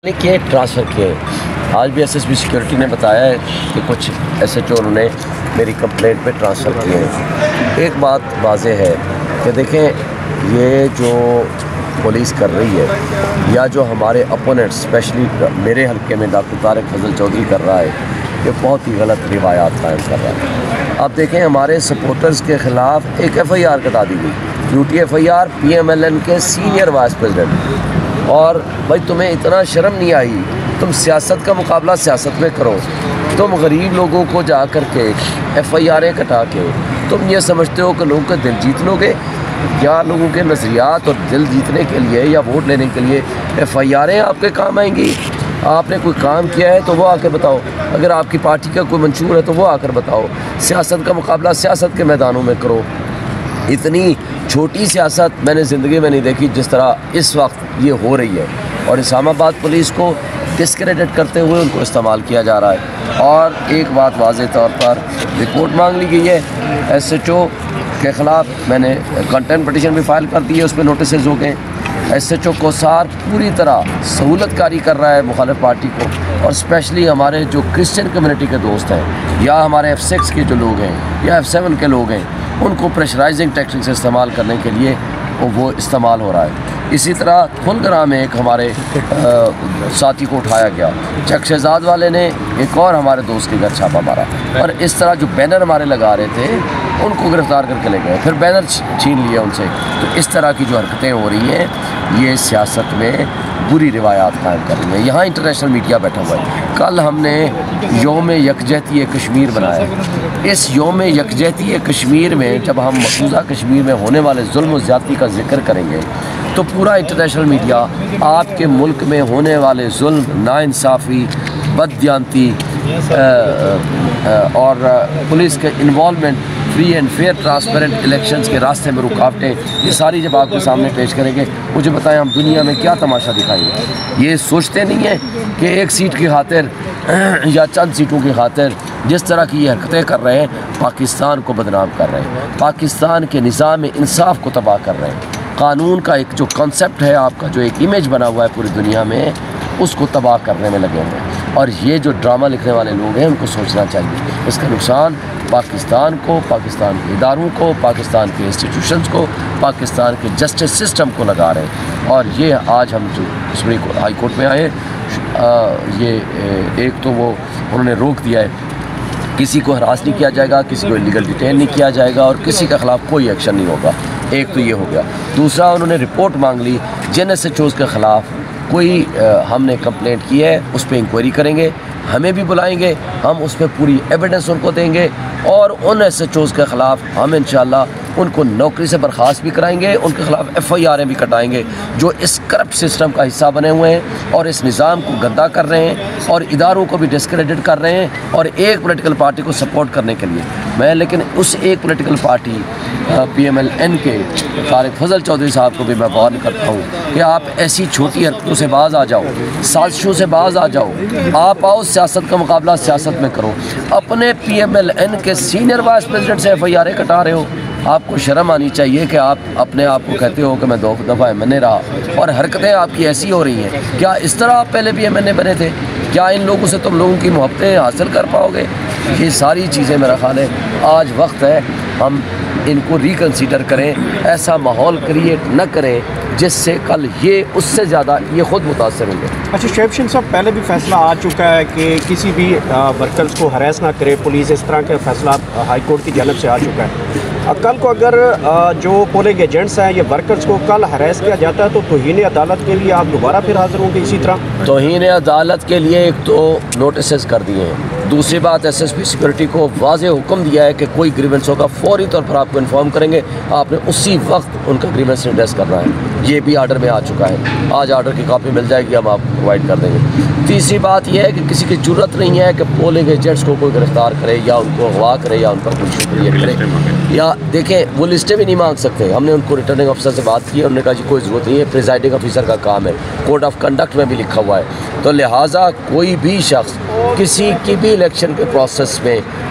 किए ट्रांसफ़र किए। आज भी एसएसपी सिक्योरिटी ने बताया है कि कुछ एसएचओ उन्होंने मेरी कंप्लेंट पे ट्रांसफ़र किए हैं। एक बात वाज़ेह है कि देखें, ये जो पुलिस कर रही है या जो हमारे अपोनेंट स्पेशली मेरे हल्के में डॉक्टर तारिक फजल चौधरी कर रहा है, ये बहुत ही गलत रिवायात कायम कर रहा है। अब देखें, हमारे सपोर्टर्स के ख़िलाफ़ एक FIR कटा दी गई, यूटी FIR PMLN के सीनियर वाइस प्रेसिडेंट। और भाई, तुम्हें इतना शर्म नहीं आई? तुम सियासत का मुकाबला सियासत में करो। तुम गरीब लोगों को जा कर के FIR कटा के तुम ये समझते हो कि लोगों के दिल जीत लोगे? या लोगों के नज़रियात और दिल जीतने के लिए या वोट लेने के लिए FIR आपके काम आएंगी? आपने कोई काम किया है तो वो आकर बताओ। अगर आपकी पार्टी का कोई मंशूर है तो वो आकर बताओ। सियासत का मुकाबला सियासत के मैदानों में करो। इतनी छोटी सियासत मैंने ज़िंदगी में नहीं देखी जिस तरह इस वक्त ये हो रही है। और इस्लामाबाद पुलिस को डिस्क्रेडिट करते हुए उनको इस्तेमाल किया जा रहा है। और एक बात वाज़ेह तौर पर रिपोर्ट मांग ली गई है SHO के ख़िलाफ़। मैंने कंटेम्प्ट पिटीशन भी फाइल कर दी है, उस पर नोटिस हो गए। SHO कोसार पूरी तरह सहूलतकारी कर रहा है मुखालिफ पार्टी को, और स्पेशली हमारे जो क्रिश्चियन कम्युनिटी के दोस्त हैं या हमारे F6 के जो लोग हैं या F7 के लोग हैं, उनको प्रेशराइजिंग टेक्निक से इस्तेमाल करने के लिए वो इस्तेमाल हो रहा है। इसी तरह फुलगरा में एक हमारे साथी को उठाया गया, चक शहजाद वाले ने एक और हमारे दोस्त के घर छापा मारा, और इस तरह जो बैनर हमारे लगा रहे थे उनको गिरफ्तार करके ले गए, फिर बैनर छीन लिया उनसे। तो इस तरह की जो हरकतें हो रही हैं, ये सियासत में बुरी रिवायात कायम कर रही हैं। यहाँ इंटरनेशनल मीडिया बैठा हुआ है। कल हमने योम यकजहती कश्मीर बनाया। इस योम यकजहती कश्मीर में जब हम मकबूजा कश्मीर में होने वाले जुल्म और ज़्यादती का जिक्र करेंगे तो पूरा इंटरनेशनल मीडिया आपके मुल्क में होने वाले जुल्म, नाइंसाफ़ी, बददियानती और पुलिस के involvement, free and fair transparent elections के रास्ते में रुकावटें, ये सारी जब आपके सामने पेश करेंगे, मुझे बताएं हम दुनिया में क्या तमाशा दिखाएंगे। ये सोचते नहीं हैं कि एक सीट की खातिर या चंद सीटों की खातिर जिस तरह की ये हरकतें कर रहे हैं, पाकिस्तान को बदनाम कर रहे हैं, पाकिस्तान के निज़ाम इंसाफ को तबाह कर रहे हैं। कानून का एक जो कॉन्सेप्ट है, आपका जो एक इमेज बना हुआ है पूरी दुनिया में, उसको तबाह करने में लगे हुए हैं। और ये जो ड्रामा लिखने वाले लोग हैं, उनको सोचना चाहिए। इसका नुकसान पाकिस्तान को, पाकिस्तान के इदारों को, पाकिस्तान के इंस्टीट्यूशंस को, पाकिस्तान के जस्टिस सिस्टम को लगा रहे हैं। और ये आज हम जो सुप्रीम कोर्ट, हाई कोर्ट में आए, ये एक तो वो उन्होंने रोक दिया है, किसी को हरास नहीं किया जाएगा, किसी को इलीगल डिटेन नहीं किया जाएगा और किसी के ख़िलाफ़ कोई एक्शन नहीं होगा। एक तो ये हो गया। दूसरा, उन्होंने रिपोर्ट मांग ली जिन SHOs के ख़िलाफ़ कोई हमने कंप्लेंट की है, उस पर इंक्वायरी करेंगे, हमें भी बुलाएंगे, हम उस पर पूरी एविडेंस उनको देंगे, और उन SHOs के ख़िलाफ़ हम इंशाल्लाह उनको नौकरी से बर्खास्त भी कराएंगे, उनके ख़िलाफ़ FIR भी कटाएंगे जो इस करप्ट सिस्टम का हिस्सा बने हुए हैं और इस निज़ाम को गंदा कर रहे हैं और इदारों को भी डिस्क्रेडिट कर रहे हैं, और एक पॉलिटिकल पार्टी को सपोर्ट करने के लिए मैं, लेकिन उस एक पॉलिटिकल पार्टी PMLN के तारिक फजल चौधरी साहब को भी मैं वार्न करता हूँ कि आप ऐसी छोटी हरकतों से बाज़ आ जाओ, साजिशों से बाज़ आ जाओ। आप आओ, सियासत का मुकाबला सियासत में करो। अपने PMLN के सीनियर वाइस प्रेसिडेंट से FIR कटा रहे हो। आपको शर्म आनी चाहिए कि आप अपने आप को कहते हो कि मैं 2 दफ़ा MNA रहा, और हरकतें आपकी ऐसी हो रही हैं। क्या इस तरह आप पहले भी MNA बने थे? क्या इन लोगों से तुम लोगों की मोहब्बतें हासिल कर पाओगे? ये सारी चीज़ें मेरा ख्याल है आज वक्त है हम इनको रिकन्सिडर करें, ऐसा माहौल क्रिएट न करें जिससे कल ये उससे ज़्यादा ये ख़ुद मुतासर होंगे। अच्छा शोएब साहब, पहले भी फैसला आ चुका है कि किसी भी वर्कर्स को हरास ना करे पुलिस, इस तरह का फैसला हाई कोर्ट की जानब से आ चुका है। कल को अगर जो पोलिंग एजेंट्स हैं, ये वर्कर्स को कल हरास किया जाता है तो तौहीन अदालत के लिए आप दोबारा फिर हाजिर होंगे इसी तरह? तौहीन अदालत के लिए एक तो नोटिस कर दिए हैं, दूसरी बात SSP सिक्योरिटी को वाज़ेह हुक्म दिया है कि कोई ग्रीवेंस होगा फौरी तौर पर आपको इन्फॉर्म करेंगे, आपने उसी वक्त उनका ग्रीवेंस एड्रेस करना है। ये भी आर्डर में आ चुका है, आज आर्डर की कॉपी मिल जाएगी, हम आपको प्रोवाइड कर देंगे। तीसरी बात यह है कि किसी की ज़रूरत नहीं है कि पोलिंग एजेंट्स को कोई गिरफ्तार करे या उनको अगवा करे या उन पर कोई शुक्रिया करे, या देखें वो लिस्टें भी नहीं मांग सकते। हमने उनको रिटर्निंग ऑफिसर से बात की, उन्होंने कहा जी कोई ज़रूरत नहीं है, प्रिजाइडिंग ऑफिसर का काम है, कोड ऑफ कंडक्ट में भी लिखा हुआ है। तो लिहाजा कोई भी शख्स किसी की भी इलेक्शन के प्रोसेस में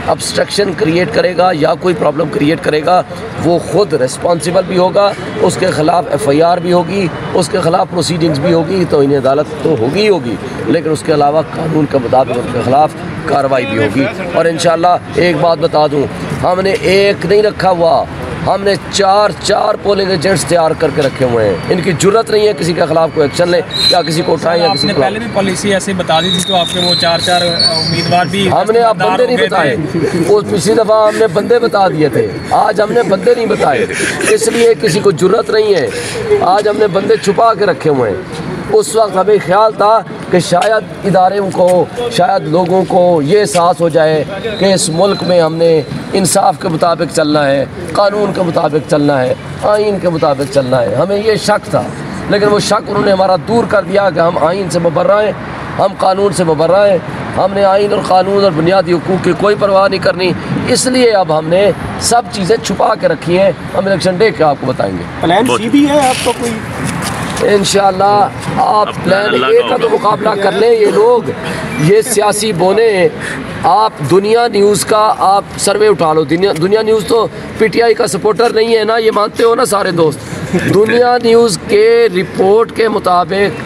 obstruction क्रिएट करेगा या कोई प्रॉब्लम क्रिएट करेगा, वो ख़ुद रिस्पॉन्सिबल भी होगा, उसके ख़िलाफ़ FIR भी होगी, उसके ख़िलाफ़ प्रोसीडिंग्स भी होगी, तो इन्हें अदालत तो होगी ही होगी, लेकिन उसके अलावा कानून के मुताबिक उनके ख़िलाफ़ कार्रवाई भी होगी। और इंशाअल्लाह एक बात बता दूँ, हमने एक नहीं रखा हुआ, हमने चार पोलिंग एजेंट्स तैयार करके रखे हुए हैं। इनकी जरूरत नहीं है किसी के खिलाफ कोई एक्शन ले या किसी को उठाएं या किसी को। पहले भी पॉलिसी ऐसे बता दी थी तो आपके वो चार उम्मीदवार भी हमने अब बंदे नहीं बताए, वो पिछली दफ़ा हमने बंदे बता दिए थे, आज हमने बंदे नहीं बताए, इसलिए किसी को जरूरत नहीं है। आज हमने बंदे छुपा के रखे हुए हैं। उस वक्त हमें ख्याल था कि शायद इदारों को, शायद लोगों को ये एहसास हो जाए कि इस मुल्क में हमने इंसाफ के मुताबिक चलना है, कानून के मुताबिक चलना है, आइन के मुताबिक चलना है। हमें ये शक था, लेकिन वो शक उन्होंने हमारा दूर कर दिया कि हम आइन से मुबर्रा हैं, हम कानून से मुबर्रा हैं। हमने आइन और कानून और बुनियादी हुकूक की कोई परवाह नहीं करनी, इसलिए अब हमने सब चीज़ें छुपा के रखी हैं। हम इलेक्शन डे के आपको बताएँगे। प्लान सी भी है आपका कोई? इंशाअल्लाह आप प्लान ए का तो मुकाबला कर लें। ये लोग, ये सियासी बोने, आप दुनिया न्यूज़ का आप सर्वे उठा लो। दुनिया न्यूज़ तो PTI का सपोर्टर नहीं है ना, ये मानते हो ना सारे दोस्त। दुनिया न्यूज़ के रिपोर्ट के मुताबिक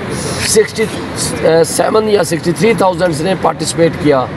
67 या 63,000 ने पार्टिसिपेट किया।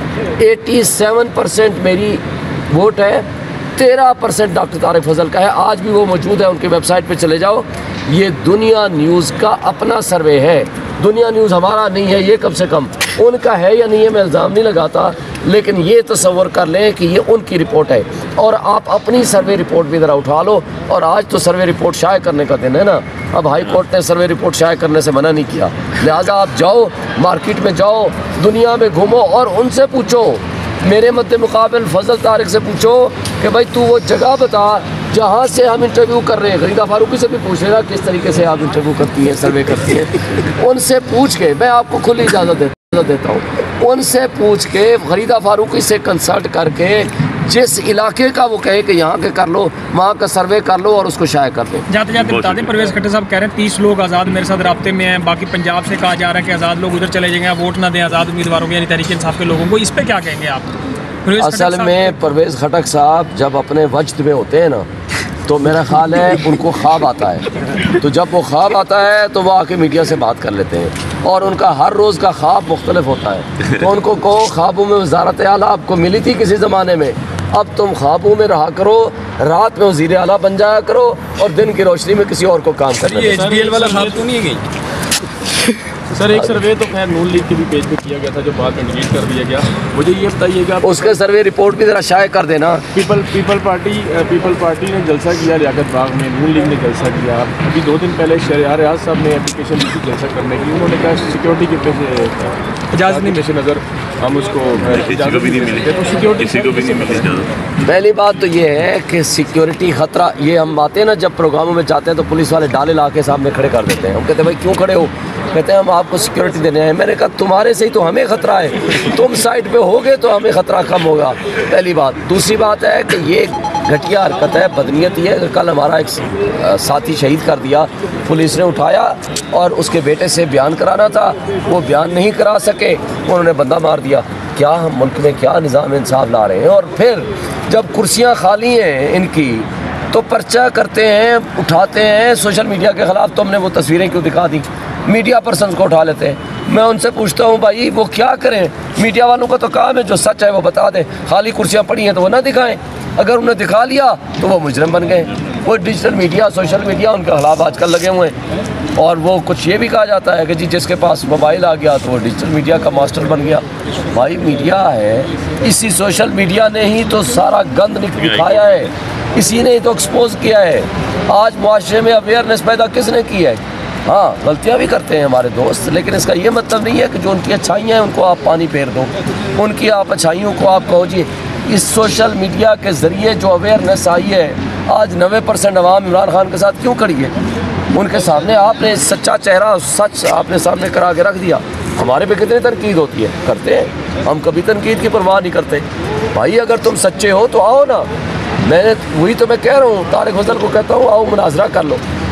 87% मेरी वोट है, 13% डॉक्टर तारिक फजल का है। आज भी वो मौजूद है, उनकी वेबसाइट पे चले जाओ। ये दुनिया न्यूज़ का अपना सर्वे है, दुनिया न्यूज़ हमारा नहीं है। ये कम से कम उनका है या नहीं है मैं इल्ज़ाम नहीं लगाता, लेकिन ये तसव्वुर कर लें कि ये उनकी रिपोर्ट है। और आप अपनी सर्वे रिपोर्ट भी ज़रा उठा लो। और आज तो सर्वे रिपोर्ट शाये करने का दिन है ना, अब हाई कोर्ट ने सर्वे रिपोर्ट शाये करने से मना नहीं किया, लिहाजा आप जाओ, मार्केट में जाओ, दुनिया में घूमो और उनसे पूछो। मेरे मद्दे मुकाबिल फजल तारिक से पूछो कि भाई तू वो जगह बता जहाँ से हम इंटरव्यू कर रहे हैं। गरीदा फारूकी से भी पूछ लेना किस तरीके से आप इंटरव्यू करती हैं, सर्वे करती हैं। उनसे पूछ के, मैं आपको खुली इजाज़त देता हूँ, उनसे पूछ के गरीदा फारूकी से कंसल्ट करके जिस इलाके का वो कहे कि यहाँ के कर लो, वहाँ का सर्वे कर लो और उसको शाये कर दो। जाते जाते बता दें, परवेज़ खट्टर साहब कह रहे हैं 30 लोग आज़ाद मेरे साथ राब्ते में हैं। बाकी पंजाब से कहा जा रहा है कि आज़ाद लोग उधर चले जाएंगे, वोट ना दें आज़ाद उम्मीदवारों को, यानी तहरीक इंसाफ के लोगों को। इस पर क्या कहेंगे आप? असल में परवेज़ खटक साहब जब अपने वजद में होते हैं ना, तो मेरा ख्याल है उनको ख्वाब आता है, तो जब वो ख्वाब आता है तो वो आके मीडिया से बात कर लेते हैं और उनका हर रोज़ का ख्वाब मुख्तलिफ होता है। तो उनको कहो ख्वाबों में वज़ारत आला आपको मिली थी किसी ज़माने में, अब तुम ख्वाबों में रहा करो, रात में वज़ीर आला बन जाया करो और दिन की रोशनी में किसी और को काम करना। ये HBL वाला ख्वाब तो नहीं गई सर? एक सर्वे तो खैर नून लीग के भी पेज पे किया गया था जो बाद में डिलीट कर दिया गया। मुझे ये बताइएगा, उसके सर्वे रिपोर्ट भी ज़रा शाये कर देना। पीपल पार्टी ने जलसा किया लियाकत बाग में, नून लीग ने जलसा किया। अभी 2 दिन पहले शहरियार रियाज साहब ने एप्लीकेशन दी थी जलसा करने की, उन्होंने कहा सिक्योरिटी के इजाज़त नहीं पेश नज़र हम उसको इजाज़त भी नहीं मिली, तो सिक्योरिटी किसी को भी नहीं मिली। पहली बात तो ये है कि सिक्योरिटी ख़तरा, ये हम आते हैं ना जब प्रोग्रामों में जाते हैं तो पुलिस वाले डाले ला के सामने खड़े कर देते हैं। हम कहते हैं भाई क्यों खड़े हो? कहते हैं हम आपको सिक्योरिटी देने आए। मैंने कहा तुम्हारे से ही तो हमें ख़तरा है, तुम साइड पे होगे तो हमें ख़तरा कम होगा, पहली बात। दूसरी बात है कि ये घटिया हरकत है, बदनीयत ही है। कल हमारा एक साथी शहीद कर दिया, पुलिस ने उठाया और उसके बेटे से बयान कराना था, वो बयान नहीं करा सके, उन्होंने बंदा मार दिया। क्या हम मुल्क में क्या निज़ाम इंसाफ ला रहे हैं? और फिर जब कुर्सियाँ खाली हैं इनकी तो पर्चा करते हैं, उठाते हैं सोशल मीडिया के ख़िलाफ़। तो हमने वो तस्वीरें क्यों दिखा दी? मीडिया पर्सन्स को उठा लेते हैं। मैं उनसे पूछता हूँ भाई वो क्या करें? मीडिया वालों का तो काम है जो सच है वो बता दें, खाली कुर्सियाँ पड़ी हैं तो वो ना दिखाएं। अगर उन्हें दिखा लिया तो वो मुजरिम बन गए। वो डिजिटल मीडिया, सोशल मीडिया उनके खिलाफ आजकल लगे हुए हैं। और वो कुछ ये भी कहा जाता है कि जी जिसके पास मोबाइल आ गया तो वो डिजिटल मीडिया का मास्टर बन गया। भाई मीडिया है, इसी सोशल मीडिया ने ही तो सारा गंद दिखाया है, इसी ने ही तो एक्सपोज किया है। आज मुआशरे में अवेयरनेस पैदा किसने की है? हाँ, गलतियाँ भी करते हैं हमारे दोस्त, लेकिन इसका ये मतलब नहीं है कि जो उनकी अच्छाइयाँ हैं उनको आप पानी फेर दो। उनकी आप अच्छाइयों को आप कहो जी। इस सोशल मीडिया के ज़रिए जो अवेयरनेस आई है, आज 90% अवाम इमरान खान के साथ क्यों खड़ी है? उनके सामने आपने सच्चा चेहरा, सच आपने सामने करा के रख दिया। हमारे पे कितनी तनकीद होती है, करते हैं हम, कभी तनकीद की परवाह नहीं करते। भाई अगर तुम सच्चे हो तो आओ ना, मैंने वही तो मैं कह रहा हूँ, तारिक फजल को कहता हूँ आओ मुनाजरा कर लो।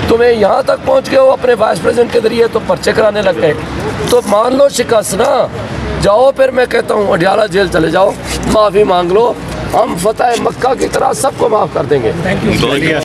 तुम्हें यहाँ तक पहुँच गए हो अपने वाइस प्रेसिडेंट के जरिए तो पर्चे कराने लग गए। तो मान लो शिकस्त ना, जाओ फिर मैं कहता हूँ अडियाला जेल चले जाओ, माफ़ी मांग लो, हम फतेह मक्का की तरह सबको माफ़ कर देंगे। Thank you.